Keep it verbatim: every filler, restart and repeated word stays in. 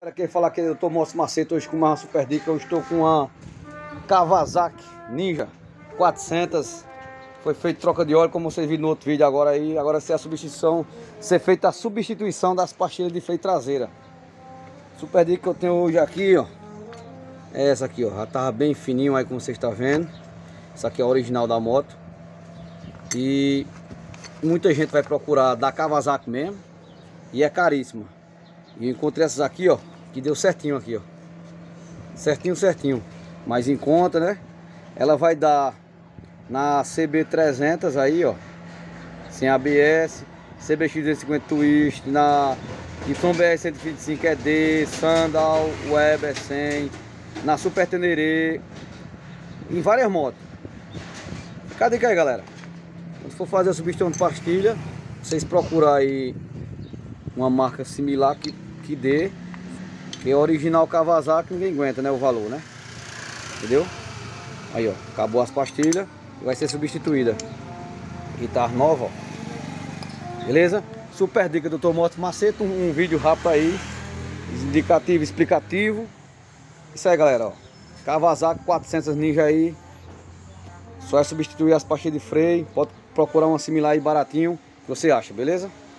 Para quem falar que eu tô Moço Macete hoje com uma super dica, eu estou com uma Kawasaki Ninja quatrocentos. Foi feito troca de óleo, como vocês viram no outro vídeo agora aí. Agora ser a substituição, ser feita a substituição das pastilhas de freio traseira. Super dica que eu tenho hoje aqui, ó, é essa aqui, ó. Já tava bem fininho aí, como vocês estão vendo. Essa aqui é a original da moto. E muita gente vai procurar da Kawasaki mesmo, e é caríssima. E eu encontrei essas aqui, ó, que deu certinho aqui, ó. Certinho, certinho. Mas em conta, né? Ela vai dar na C B trezentos aí, ó, sem A B S, C B X duzentos e cinquenta Twist, na Y B R cento e vinte e cinco E D, Sandal, Weber cem, na Super Tenere, em várias motos. Fica a dica aí, galera. Quando for fazer a substituição de pastilha, vocês procurar aí uma marca similar que, que dê, que é original Kawasaki, ninguém aguenta, né, o valor, né? Entendeu? Aí, ó, acabou as pastilhas, vai ser substituída. E tá nova, ó. Beleza? Super dica do doutor Moço Macete, um, um vídeo rápido aí, indicativo, explicativo. Isso aí, galera, ó. Kawasaki quatrocentos Ninja aí. Só é substituir as pastilhas de freio. Pode procurar uma similar aí baratinho, que você acha, beleza?